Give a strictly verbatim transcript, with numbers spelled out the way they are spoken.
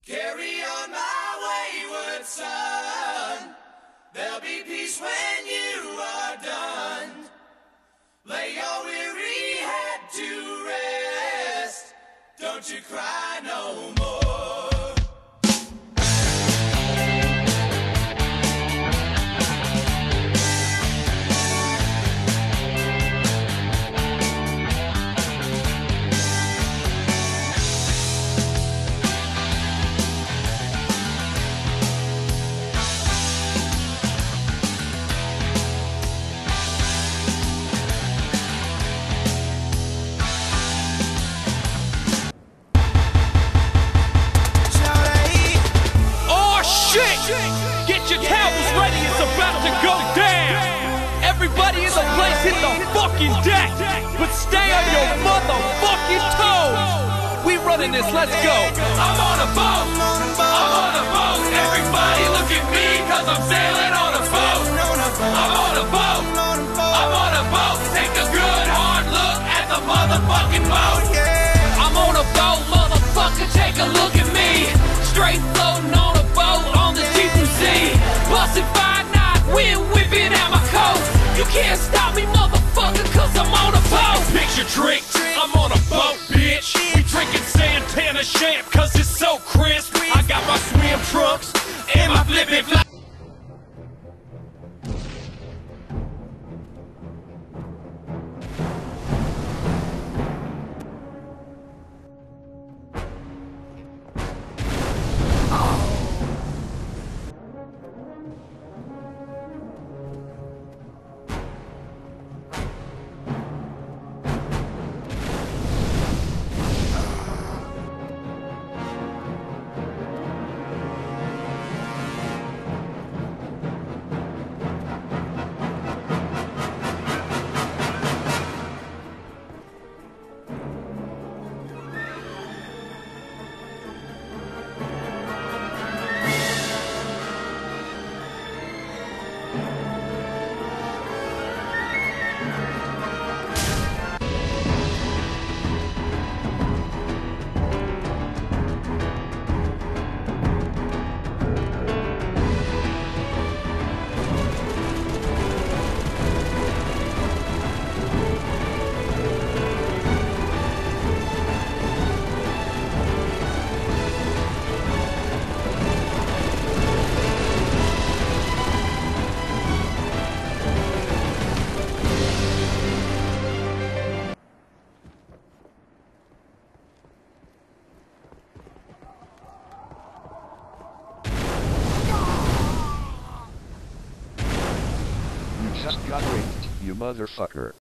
Carry on, my wayward son. There'll be peace when you are done. Lay your weary head to rest. Don't you cry no more. Get your towels ready, it's about to go down. Everybody in the place hit the fucking deck, but stay on your motherfucking toes. We running this, let's go. I'm on a boat, I'm on a boat. Everybody look at me, cause I'm sailing on a boat. I'm on a boat, I'm on a boat. Take a good hard look at the motherfucking boat. I'm on a boat, motherfucker, take a look at me. Straight floating on a boat on the G two C. Bustin' five nine, wind whipping out my coat. You can't stop me, motherfucker, cause I'm on a boat. Picture trick, I'm on a boat, bitch. We drinking Santana champ, cause it's so crisp. I got my swim trunks and my flippin' fly. Just got raped, you motherfucker.